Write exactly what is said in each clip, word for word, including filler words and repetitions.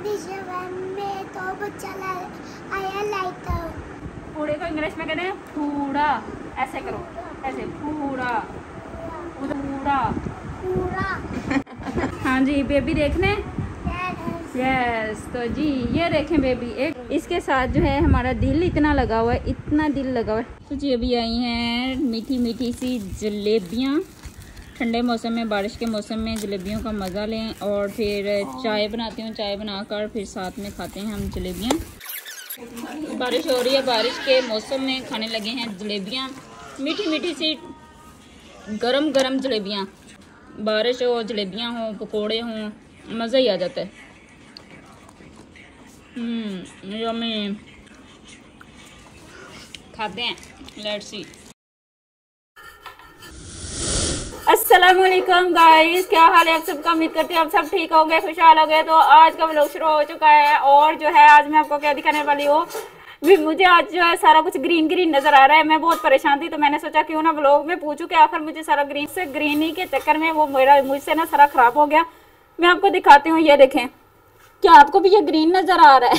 में तो बच्चा आया लाइटर। कूड़े को इंग्लिश में कहते हैं कूड़ा। ऐसे करो, ऐसे कूड़ा कूड़ा कूड़ा। हाँ जी बेबी देखने यस yes, तो जी ये देखें बेबी एक इसके साथ जो है हमारा दिल इतना लगा हुआ है, इतना दिल लगा हुआ है। तो जी अभी आई हैं मीठी मीठी सी जलेबियाँ। ठंडे मौसम में, बारिश के मौसम में जलेबियों का मज़ा लें और फिर चाय बनाती हूँ। चाय बनाकर फिर साथ में खाते हैं हम जलेबियाँ। बारिश हो रही है, बारिश के मौसम में खाने लगे हैं जलेबियाँ, मीठी मीठी सी गरम गरम जलेबियाँ। बारिश हो, जलेबियाँ हो, पकोड़े हों, मज़ा ही आ जाता है। Hmm yummy. खाते हैं, लेट्स सी। अस्सलामुअलैकुम गाइस, क्या हाल है आप सबका? उम्मीद करती हूँ आप सब ठीक हो गए, खुशहाल हो गए। तो आज का व्लॉग शुरू हो चुका है और जो है आज मैं आपको क्या दिखाने वाली हूँ। मुझे आज जो है सारा कुछ ग्रीन ग्रीन नजर आ रहा है। मैं बहुत परेशान थी तो मैंने सोचा क्यों ना व्लॉग में पूछूं कि आखिर मुझे सारा ग्रीन से ग्रीनी के चक्कर में वो मेरा मुझसे ना सारा खराब हो गया। मैं आपको दिखाती हूँ, ये देखें। क्या आपको भी ये ग्रीन नजर आ रहा है?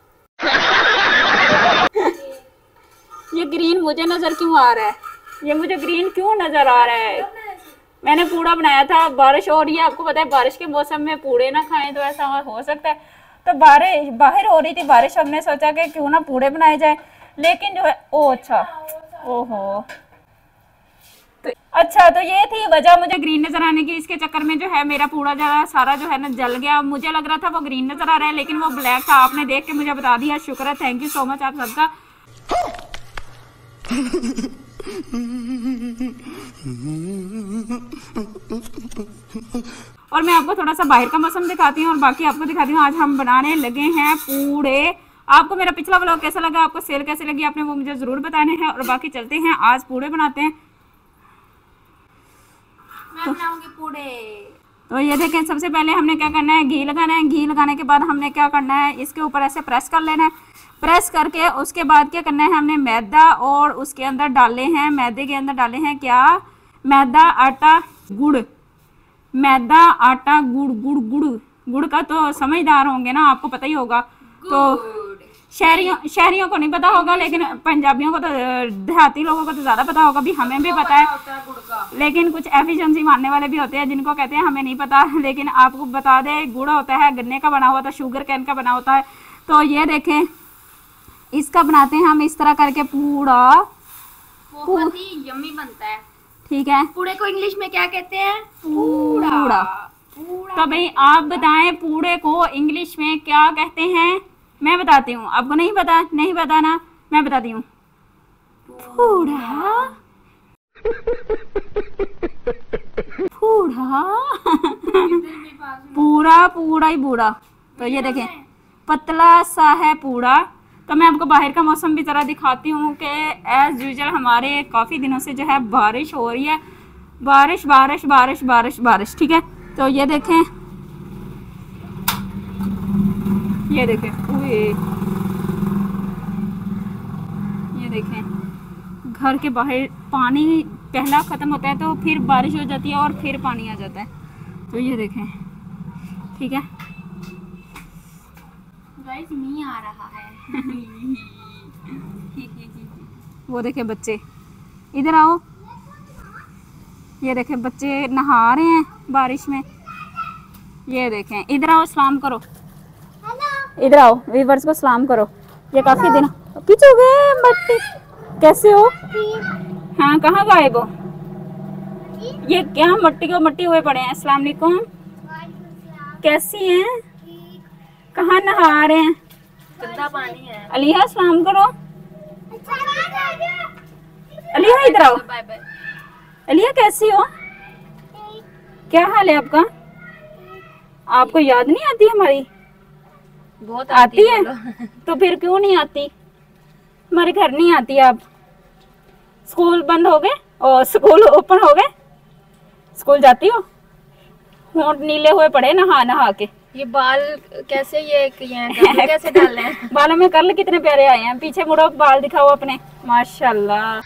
ये ग्रीन मुझे नजर क्यों आ रहा है? ये मुझे ग्रीन क्यों नजर आ रहा है? मैंने पूड़ा बनाया था, बारिश हो रही है, आपको पता है बारिश के मौसम में पूड़े ना खाएं तो ऐसा हो सकता है। तो बारिश बाहर हो रही थी बारिश, हमने सोचा कि क्यों ना पूड़े बनाए जाए। लेकिन जो है ओ अच्छा ओहो तो अच्छा तो ये थी वजह मुझे ग्रीन नजर आने की। इसके चक्कर में जो है मेरा पूरा जरा सारा जो है ना जल गया। मुझे लग रहा था वो ग्रीन नजर आ रहा है लेकिन वो ब्लैक था। आपने देख के मुझे बता दिया, शुक्र है, थैंक यू सो मच आप सबका। और मैं आपको थोड़ा सा बाहर का मौसम दिखाती हूँ और बाकी आपको दिखाती हूँ। आज हम बनाने लगे हैं पूड़े। आपको मेरा पिछला व्लॉग कैसा लगा, आपको सेल कैसे लगी, आपने वो मुझे जरूर बताने हैं। और बाकी चलते हैं, आज पूड़े बनाते हैं। मैं बनाऊंगी पूड़े। तो ये देखें, सबसे पहले हमने क्या करना है, घी लगाना है। घी लगाने के बाद हमने क्या करना है, इसके ऊपर ऐसे प्रेस कर लेना है। प्रेस करके उसके बाद क्या करना है, हमने मैदा और उसके अंदर डाले हैं, मैदे के अंदर डाले हैं क्या, मैदा, आटा, गुड़। मैदा, आटा, गुड़ गुड़ गुड़ गुड़ का तो समझदार होंगे ना, आपको पता ही होगा। तो शहरियों शहरियों को नहीं पता होगा लेकिन पंजाबियों को तो, देहाती लोगों को तो ज़्यादा पता होगा। भी हमें भी पता है लेकिन कुछ एफिशिएंसी मानने वाले भी होते हैं जिनको कहते हैं हमें नहीं पता। लेकिन आपको बता दें, गुड़ होता है गन्ने का बना हुआ, तो शुगर कैन का बना होता है। तो ये देखें, इसका बनाते हैं हम इस तरह करके पूड़ा। बहुत ही यम्मी बनता है। ठीक है, पूड़े को इंग्लिश में क्या कहते हैं? पूड़ा। तो भाई आप बताएं पूड़े को इंग्लिश में क्या कहते हैं? मैं बताती हूँ, आपको नहीं पता, नहीं पता ना, मैं बताती हूँ। पूड़ा पूड़ा पूरा पूरा ही पूड़ा। तो ये देखें, पतला सा है पूड़ा। तो मैं आपको बाहर का मौसम भी ज़रा दिखाती हूँ कि एज यूजुअल हमारे काफ़ी दिनों से जो है बारिश हो रही है। बारिश बारिश बारिश बारिश बारिश ठीक है। तो ये देखें, ये देखें, ये देखें, घर के बाहर पानी पहला ख़त्म होता है तो फिर बारिश हो जाती है और फिर पानी आ जाता है। तो ये देखें, ठीक है, गाइस नहीं आ रहा है। वो देखे बच्चे, इधर आओ। ये देखें बच्चे नहा रहे हैं बारिश में। ये देखें, इधर आओ, सलाम करो, इधर आओ, व्यूअर्स को सलाम करो। ये काफी दिन पीछे हो गए बच्चे। कैसे हो? हाँ, कहाँ गायब हो? ये क्या मट्टी को मट्टी हुए पड़े हैं। अस्सलाम वालेकुम, कैसी हैं? कहाँ नहा रहे हैं? गंदा पानी है। अलिया सलाम करो। अलिया इधर आओ। Bye bye. अलिया कैसी हो? क्या हाल है आपका? आपको याद नहीं आती हमारी? बहुत आती, आती है। तो फिर क्यों नहीं आती? हमारे घर नहीं आती आप? स्कूल बंद हो गए और स्कूल ओपन हो गए? स्कूल जाती हो? होंठ नीले हुए पड़े नहा नहा के। ये बाल कैसे, ये, ये कैसे डाल रहे हैं? बालों में कर्ल कितने प्यारे आए हैं। पीछे मुड़ो, बाल दिखाओ अपने, माशाल्लाह।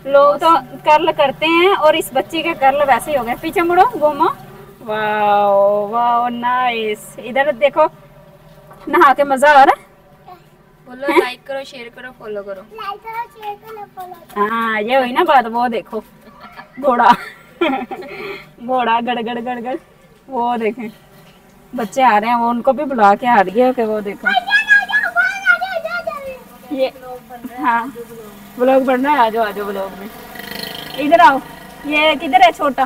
लोग तो कर्ल करते हैं और इस बच्ची के कर्ल वैसे ही हो गए। पीछे मुड़ो घूमो। Wow wow nice. इधर देखो नहा के मजा आ रहा है। बोलो लाइक करो, शेयर करो, फॉलो करो। लाइक करो, शेयर करो, फॉलो। हाँ ये हुई ना बात। वो देखो घोड़ा घोड़ा गड़गड़ गड़गड़। वो देखें बच्चे आ रहे हैं, वो उनको भी बुला के आ रही है कि वो देखो ये। हाँ ब्लॉग बन रहा है। आ जाओ आ जाओ ब्लॉग में। इधर आओ। ये किधर है छोटा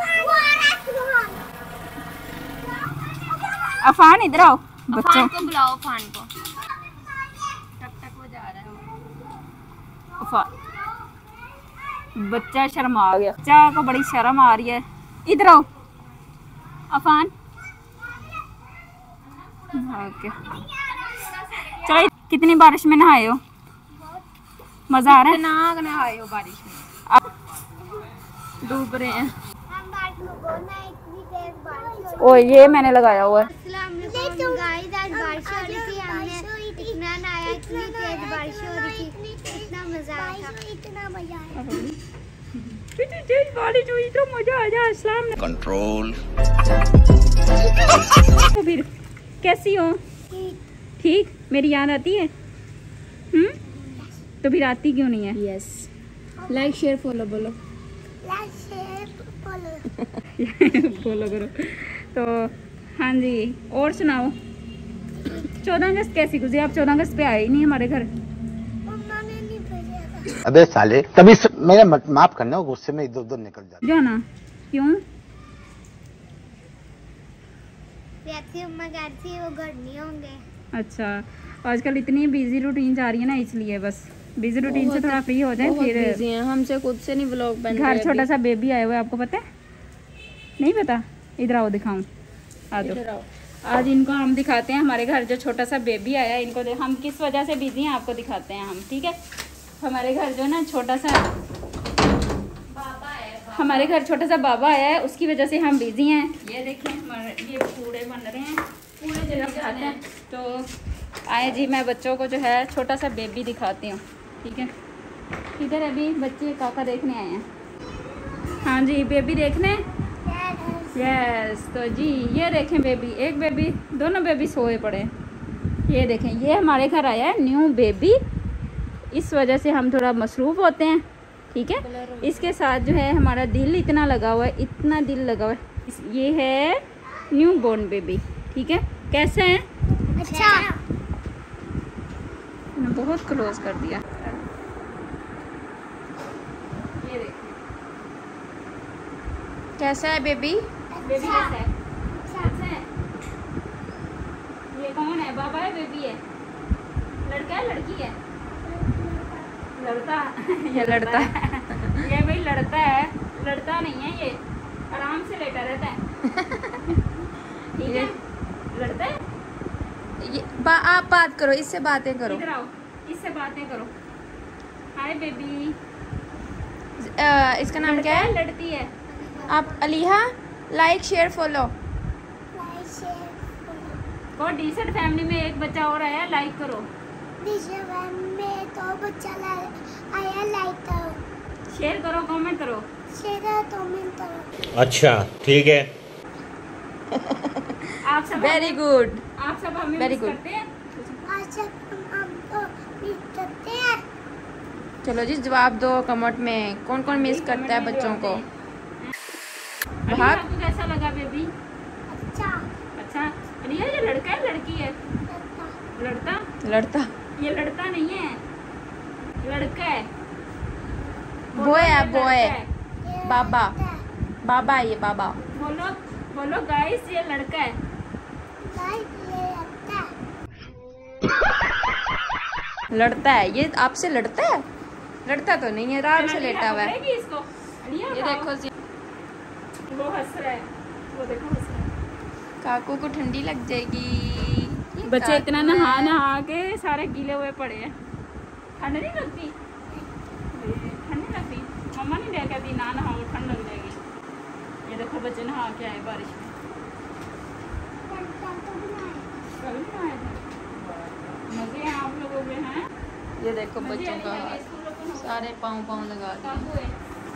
अफान? इधर आओ बच्चों अफान को बुलाओ, अफान को। टक टक वो जा रहा है। अफान बच्चा शर्म आ गया। बच्चा को बड़ी शर्म आ रही है। इधर आओ अफान। ओके चलो। कितनी बारिश में नहाए हो? मजा आ रहा है? नाग नहाए हो बारिश में? अब डूब रहे हैं। हम बात में बोलना है, इतनी तेज बारिश हो रही ओ ये मैंने लगाया हुआ है। है। गाइस आज बारिश हो रही थी, हमने इतना नहाया, इतनी तेज बारिश हो रही थी, इतना मजा आया था, इतना मजा आया। इतनी तेज बारिश हुई तो मजा आ जाए। इस्लाम ने कंट्रोल। तो फिर कैसी हो? ठीक। मेरी याद आती है? हम्म तो फिर आती क्यों नहीं है? यस। लाइक शेयर फॉलो बोलो। Like share follow. फॉलो करो। तो हाँ जी और सुनाओ। चौदह अगस्त कैसी गुजरी? आप चौदह अगस्त पे आए ही नहीं हमारे घर। मम्मा ने नहीं भेजा था। अबे साले तभी स... मेरा मत- माफ करना, गुस्से में इधर उधर निकल जाता। जाना क्यों? वैसे अम्मा कह रही थी वो घर नहीं होंगे। अच्छा आजकल इतनी बिजी रूटीन जा रही है ना, इसलिए बस बिजी रूटीन से थोड़ा फ्री हो जाए फिर। बिजी हैं, हमसे खुद से नहीं व्लॉग बन रहे। घर छोटा सा बेबी आया हुआ है, आपको पता है? नहीं पता? इधर आओ दिखाऊं। आ जाओ। आज इनको हम दिखाते हैं हमारे घर जो छोटा सा बेबी आया है। इनको दे- हम किस वजह से बिजी हैं आपको दिखाते हैं हम, ठीक है? हमारे घर जो ना छोटा सा बाबा है, हमारे घर छोटा सा बाबा आया है, उसकी वजह से हम बिजी हैं। ये देखें हमारे ये पूड़े बन रहे हैं, पूड़े जब खाते हैं। तो आए जी मैं बच्चों को जो है छोटा सा बेबी दिखाती हूँ, ठीक है? इधर अभी बच्चे काका देखने आए हैं। हाँ जी बेबी देखने। यस तो जी ये देखें बेबी, एक बेबी, दोनों बेबी सोए पड़े हैं। ये देखें ये हमारे घर आया है न्यू बेबी, इस वजह से हम थोड़ा मसरूफ़ होते हैं, ठीक है? इसके साथ जो है हमारा दिल इतना लगा हुआ है, इतना दिल लगा हुआ है। इस- ये है न्यू बॉर्न बेबी, ठीक है? कैसे है? अच्छा मैंने बहुत क्लोज कर दिया। ये देखें कैसा है बेबी? बेबी कैसा है? अच्छा है। ये कौन है? बाबा है बेबी है? लड़का है लड़की है? लड़ता ये लड़ता है। ये भाई लड़ता है, लड़ता नहीं है, ये आराम से लेटा रहता है। ठीक है लड़ता है। ये बा, आप बात करो, इससे बातें करो। इधर आओ, इससे बातें करो। Hi baby. अ, इसका नाम क्या है? लड़ती है। आप Aliha like share follow. Like share follow. और डिसेंट फैमिली में एक बच्चा और आया, लाइक करो। दिशा में तो बच्चा ला- आया, लाइक करो, शेयर करो, कमेंट करो। शेयर करो, कमेंट करो। अच्छा ठीक है। आप सब वेरी गुड। आप सब हमें Very मिस good. करते हैं। आज हम आपको मिस करते हैं। चलो जी जवाब दो कमेंट में, कौन कौन मिस करता है बच्चों को? अलिया, आपको कैसा लगा बेबी? अच्छा अच्छा अलिया ये लड़का है लड़की है? लगता लड़ता। लड़ता ये लड़ता नहीं है, लड़का है। बॉय है, लड़का बॉय। ये बाबा लगता है। बाबा है ये बाबा। बोलो बोलो गाइस ये लड़का है। लाइक ये लगता है। लड़ता है ये आपसे? लड़ता है? लड़ता तो नहीं है, आराम से लेटा हुआ है। पकड़ेगी इसको। अलिया ये खाओ। देखो जी वो हंस रहा है, वो देखो हंस रहा है। काकू को ठंडी लग जाएगी। ये बच्चे काकू इतना है। नहा नहा के सारे गीले हुए पड़े हैं। ठंड नहीं लगती? ठंड नहीं लगती? मम्मा नहीं देखा थी ना नहाओ ठंड लग जाएगी। ये देखो बच्चे नहा के आए बारिश में। कभी नहीं आए थे? मजे हैं आप लोगों के हैं? ये देखो मजे बच्चों नहीं का आएंगे हाल। स्कूलों को सारे पाँव पाँव लगा दिए। कब हुए?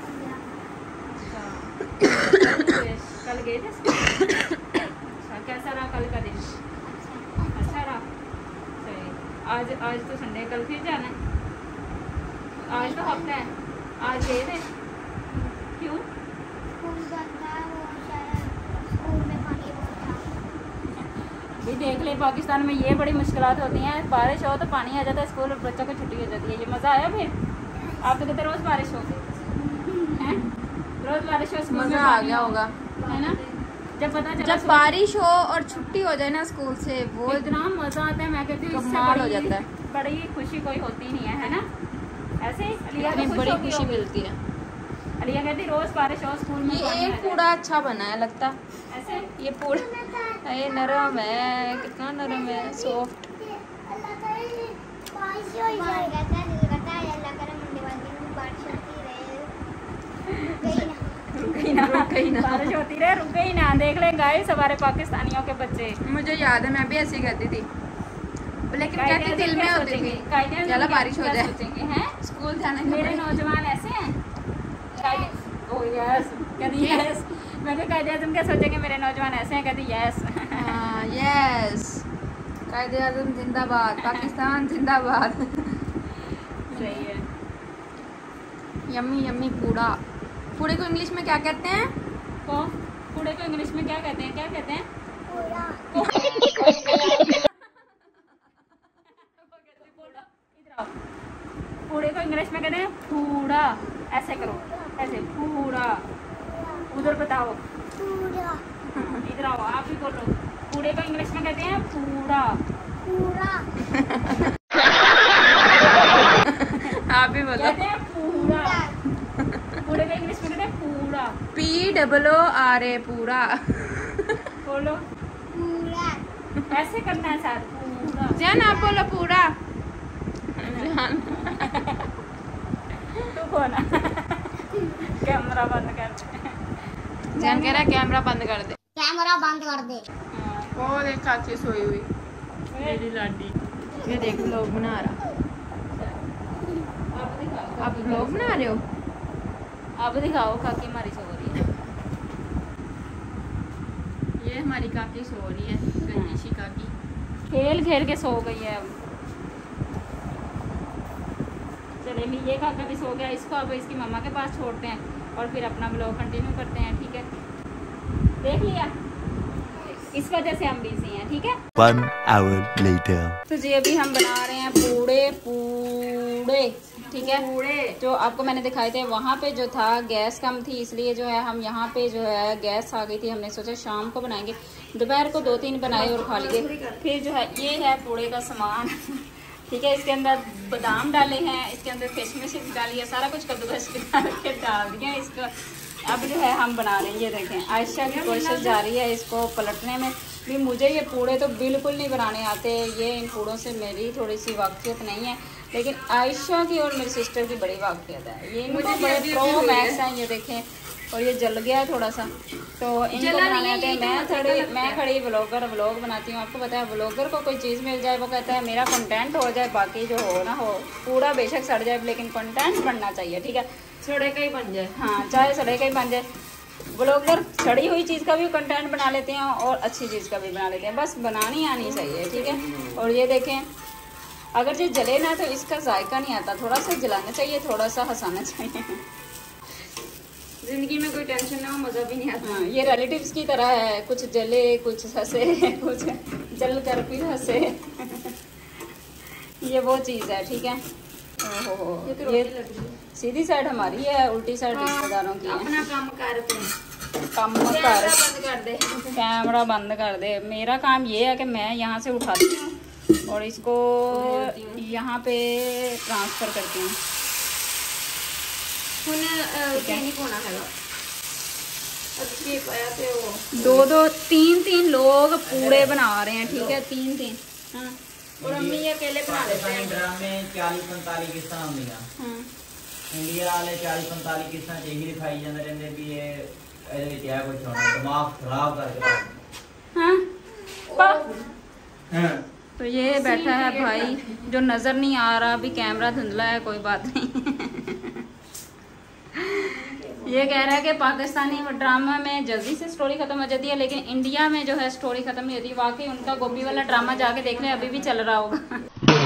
कल गए थे? अच्छा, कैसा रहा कल का दिन? अच्छा रहा। सही। आज आज तो संडे, कल फिर जाना है? आज तो हफ्ता है। आज गए थे? क्यों? स्कूल बंद था, वो शायद स्कूल में पानी बहुत था। भी देख ले, पाकिस्तान में ये बड़ी मुश्किलात होती हैं। बारिश हो तो पानी आ जाता है स्कूल और बच्चों को छुट्टी हो जाती है। ये मज़ा आया फिर? आप तो कहते रोज़ बारिश हो, हैं? रोज़ बारिश हो, स्कूल में मज़ा आ पानी गया हो, होगा, है ना? जब पता चला जब बारिश हो और छुट्टी हो जाए ना स्कूल से, वो इतना मज़ा आता है। मैं कहती हूँ इससे कमाल हो बड़ी- जाता है। बड़ी खुशी कोई होती नहीं है, है ना? ऐसे ही अलिया इतनी तो खुश बड़ी होती खुशी होगी। मिलती है। अलिया कहती रोज़ बारिश हो, स्कूल में ये पानी आ एक जाए। पूरा अच्छा बना है लगता। ऐसे ये पूरा ये नरम है, कितना नरम है, सॉफ्ट। अल्लाह करे बारिश हो जाए। कहता है दिल करता है अल्लाह करे मंडे वाले दिन बारिश होती रहे। गई ना। रुक गई ना, रुक गई ना। बारिश होती रहे, रुक गई ना। देख ले गाइस, हमारे पाकिस्तानियों के बच्चे मुझे याद है, मैं भी ऐसी करती थी, लेकिन कहती दिल में होती थी चलो बारिश हो जाए, सोचेंगे हैं स्कूल जाने का। मेरे नौजवान ऐसे हैं। ओह यस, कहती यस। मैं तो कायदे आज़म क्या सोचेंगे मेरे नौजवान ऐसे हैं, कहती यस। हाँ, यस, कायदे आज़म जिंदाबाद, पाकिस्तान जिंदाबाद। सही है। यम्मी यम्मी कूड़ा। कूड़े को इंग्लिश में क्या कहते हैं? को कूड़े को इंग्लिश में क्या कहते हैं? क्या कहते हैं? पूरा कूड़े को इंग्लिश में कहते हैं कूड़ा। ऐसे करो, ऐसे कूड़ा। उधर बताओ, पूरा इधर आओ, आप भी बोलो। कूड़े को इंग्लिश में कहते हैं कूड़ा। पूरा आप भी बोलो। कहते हैं कूड़ा। कूड़े को इंग्लिश में कहते हैं कूड़ा। P double O R A, पूरा। बोलो, पूरा ऐसे करना है साथ, कूड़ा। जान आप बोलो पूरा। जान तू बोला। कैमरा बंद कर दे। जान कह रहा है कैमरा बंद कर दे। कैमरा बंद कर दे। वो देख काकी सोई हुई मेरी लाडी। ये देख लोग बना रहा। आप दिखाओ, आप लोग बना रहे हो? आप दिखाओ काकी हमारी सो रही है। ये हमारी काकी सो रही है, गंजीशी काकी। खेल खेल के सो गई है अब। चले भी, ये काका भी सो गया। इसको अब इसकी मम्मा के पास छोड़ते हैं और फिर अपना ब्लॉग कंटिन्यू करते हैं, ठीक है? देख लिया, इस वजह से हम बिजी हैं, ठीक है? One hour later. तो जी अभी हम बना रहे हैं पूड़े पूड़े, ठीक है? पूड़े जो आपको मैंने दिखाए थे, वहाँ पे जो था गैस कम थी, इसलिए जो है हम यहाँ पे जो है गैस आ गई थी। हमने सोचा शाम को बनाएंगे, दोपहर को दो तीन बनाए और खा लिए। फिर जो है ये है पूड़े का सामान, ठीक है? इसके अंदर बादाम डाले हैं, इसके अंदर किशमिश डाली है, सारा कुछ कद्दूकस करके डाल दिया इसको। अब जो है हम बना रहे हैं, ये देखें आयशा की कोशिश जारी है इसको पलटने में। भी मुझे ये पूड़े तो बिल्कुल नहीं बनाने आते, ये इन पूड़ों से मेरी थोड़ी सी वाक़ियत नहीं है, लेकिन आयशा की और मेरी सिस्टर की बड़ी वाक़ियत है। ये इनको बड़े प्रो मैक्स हैं, ये देखें। और ये जल गया है थोड़ा सा, तो इनको बनाने आते हैं। मैं थोड़ी मैं खड़ी व्लॉगर व्लॉग बनाती हूँ। आपको पता है व्लॉगर को कोई चीज़ मिल जाए, वो कहता है मेरा कंटेंट हो जाए, बाकी जो हो ना हो, पूरा बेशक सड़ जाए लेकिन कंटेंट बनना चाहिए, ठीक है? सड़े का ही बन जाए, हाँ चाहे सड़े का ही बन जाए। व्लॉगर सड़ी हुई चीज़ का भी कंटेंट बना लेते हैं और अच्छी चीज़ का भी बना लेते हैं, बस बनानी आनी चाहिए, ठीक है? और ये देखें, अगर ये जले ना तो इसका जायका नहीं आता। थोड़ा सा जलाना चाहिए, थोड़ा सा हंसाना चाहिए। जिंदगी में कोई टेंशन ना हो, मज़ा भी नहीं आता। हाँ, ये रिलेटिव्स की तरह है, कुछ जले कुछ हंसे, कुछ जल कर फिर हंसे। ये वो चीज़ है, ठीक है? ओहो, ये तो ये रोटी लग रही है। सीधी साइड हमारी है, उल्टी साइड रिश्तेदारों की है। अपना काम करते हैं। काम कर, कैमरा बंद कर दे। कैमरा बंद कर दे। मेरा काम ये है कि मैं यहाँ से उठाती हूँ और इसको यहाँ पे ट्रांसफ़र करती हूँ। दो दो तीन तीन लोग पूड़े बना रहे हैं, ठीक है? तीन तीन, हाँ। और अम्मी ये अकेले बना लेते हैं। ड्रामे चालीस पैंतालीस किस्सा ਹੁੰਦੀਆਂ हाँ। ਇੰਡੀਆ ਵਾਲੇ ਚਾलीस पैंतालीस ਕਿस्सा ਚ ਇਹੀ ਦਿਖਾਈ ਜਾਂਦੇ ਰਹਿੰਦੇ ਵੀ ਇਹ ਇਹਦੇ ਵਿੱਚ ਆ ਕੁਝ ਹੋਣਾ, ਦਿਮਾਗ ਖਰਾਬ ਕਰਕੇ ਰੱਖਦੇ। हाँ? पा- ਹਾਂ तो ये बैठा है भाई जो नज़र नहीं आ रहा, अभी कैमरा धुंधला है, कोई बात नहीं। ये कह रहा है कि पाकिस्तानी ड्रामा में जल्दी से स्टोरी खत्म हो जाती है, लेकिन इंडिया में जो है स्टोरी खत्म नहीं होती। वाकई उनका गोपी वाला ड्रामा जाके देख लें, अभी भी चल रहा होगा।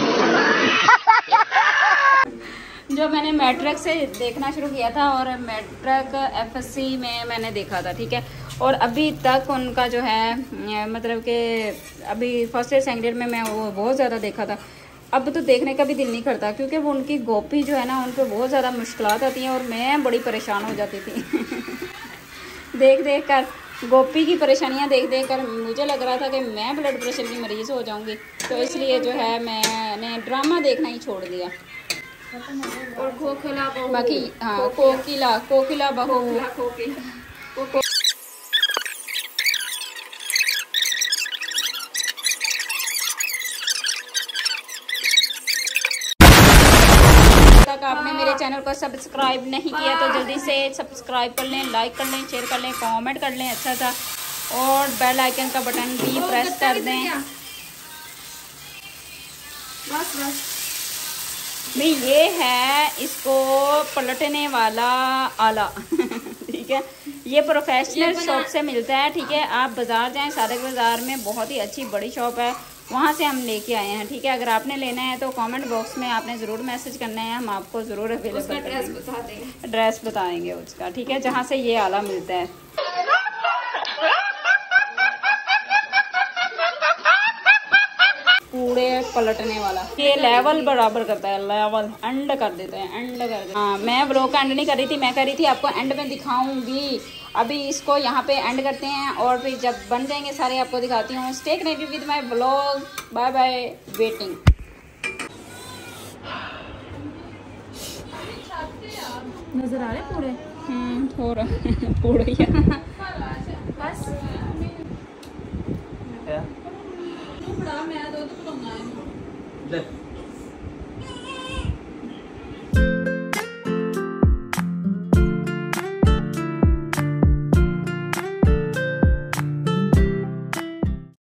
जो मैंने मैट्रिक से देखना शुरू किया था और मैट्रिक एफएससी में मैंने देखा था, ठीक है, और अभी तक उनका जो है मतलब कि अभी फर्स्ट ईयर सेकेंड ईयर में मैं वो बहुत ज़्यादा देखा था। अब तो देखने का भी दिल नहीं करता, क्योंकि वो उनकी गोपी जो है ना, उन पर बहुत ज़्यादा मुश्किलात आती हैं और मैं बड़ी परेशान हो जाती थी। देख देख कर गोपी की परेशानियां देख देख कर मुझे लग रहा था कि मैं ब्लड प्रेशर की मरीज़ हो जाऊंगी, तो इसलिए जो है मैंने ड्रामा देखना ही छोड़ दिया। और खोखला बहू, बाकी हाँ, कोकिला कोकिला बहू, तक आपने मेरे चैनल को सब्सक्राइब नहीं किया तो जल्दी से सब्सक्राइब कर लें, लाइक कर लें, शेयर कर लें, कमेंट कर लें अच्छा सा, और बेल आइकन का बटन भी प्रेस कर दें। बस बस भाई ये है इसको पलटने वाला आला। ठीक है, ये प्रोफेशनल शॉप से मिलता है, ठीक है। आप बाज़ार जाएं, सादिक बाज़ार में बहुत ही अच्छी बड़ी शॉप है, वहाँ से हम लेके आए हैं, ठीक है। अगर आपने लेना है तो कमेंट बॉक्स में आपने ज़रूर मैसेज करना है, हम आपको ज़रूर अवेलेबल एड्रेस बता देंगे, एड्रेस बताएंगे उसका, ठीक है, जहाँ से ये आला मिलता है। पूरे पलटने वाला, ये लेवल बराबर करता है, लेवल एंड कर देता है, एंड कर देता है। हाँ, मैं ब्लॉग का एंड नहीं कर रही थी, मैं कर रही थी आपको एंड में दिखाऊंगी। अभी इसको यहाँ पे एंड करते हैं और फिर जब बन जाएंगे सारे आपको दिखाती हूँ। Stay connected with my blog, bye bye, waiting. नजर आ रहे पूरे। हम्म थोड़ा पूरा ही है। बस क्या? बड़ा मैं दो तो ले